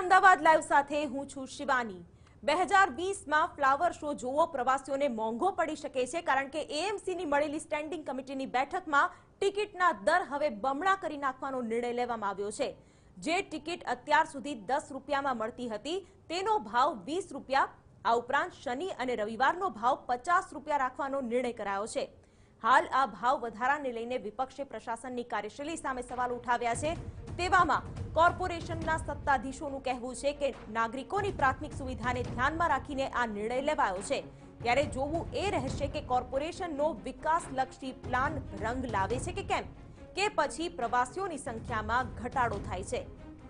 Ahmedabad live સાથે હું છું શિવાની। 2020માં ફ્લાવર શો જોવો પ્રવાસીઓને મોંઘો પડી શકે છે, કારણ કે એએમસીની મળેલી સ્ટેન્ડિંગ કમિટીની બેઠકમાં ટિકિટના દર હવે બમણા કરી નાખવાનો નિર્ણય લેવામાં આવ્યો છે। જે ટિકિટ અત્યાર સુધી 10 રૂપિયામાં મળતી હતી તેનો ભાવ 20 રૂપિયા, આ ઉપરાંત શનિ અને રવિવારનો ભાવ 50 રૂપિયા રાખવાનો નિર્ણય કરાયો છે। હાલ આ ભાવ વધારાને લઈને વિપક્ષે પ્રશાસનની કાર્યશૈલી સામે સવાલ ઉઠાવ્યા છે। તેવામાં કોર્પોરેશનના સત્તાધીશોનું કહેવું છે કે નાગરિકોની પ્રાથમિક સુવિધાને ધ્યાનમાં રાખીને આ નિર્ણય લેવાયો છે। ત્યારે જોવું એ રહેશે કે કોર્પોરેશનનો વિકાસલક્ષી પ્લાન રંગ લાવે છે કે કેમ, કે પછી પ્રવાસીઓની સંખ્યામાં ઘટાડો થાય છે।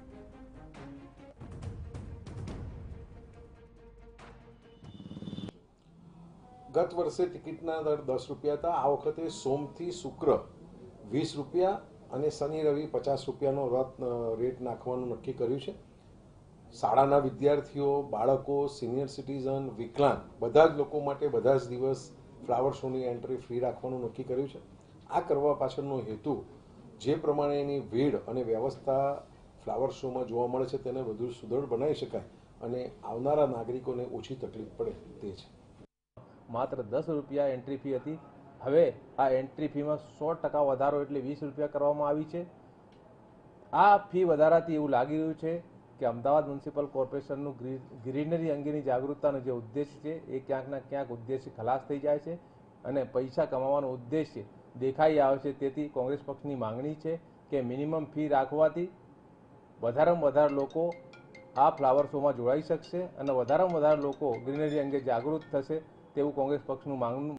गत वर्षे टिकिटना दर 10 रुपया था। आ वखते सोमथी शुक्र 20 रुपया અને શનિ રવિ 50 રૂપિયાનો રેટ નાખવાનું નક્કી કર્યું છે। શાળાના વિદ્યાર્થીઓ, બાળકો, સિનિયર સિટીઝન, વિકલાંગ બધા જ લોકો માટે બધા જ દિવસ ફ્લાવર શોની એન્ટ્રી ફ્રી રાખવાનું નક્કી કર્યું છે। આ કરવા પાછળનો હેતુ જે પ્રમાણેની ભીડ અને વ્યવસ્થા ફ્લાવર શોમાં જોવા મળે છે તેને વધુ સુદૃઢ બનાવી શકાય અને આવનારા નાગરિકોને ઓછી તકલીફ પડે તે છે। मात्र 10 रुपया एंट्री फी थी, हवे आ एंट्री फी में 100% वधारो एटले 20 रुपया करवामां आवी छे। आ फी वधाराथी एवुं लागी रह्युं छे के अमदावाद म्युनिसिपल कोर्पोरेशननुं ग्रीनरी अंगेनी जागरूकतानो जे उद्देश्य छे ए क्यांकना क्यांक उद्देश्य खलास थई जाय छे अने पैसा कमावानो उद्देश्य देखाई आवे छे। तेथी कोंग्रेस पक्षनी मांगणी छे के मिनिमम फी राखवाथी वधारेमां वधारे लोको आ फ्लावर शो में जोड़ाई शकशे अने वधारेमां वधारे लोको ग्रीनरी अंगे जागृत थशे तेवुं कोंग्रेस पक्षनुं मांगणुं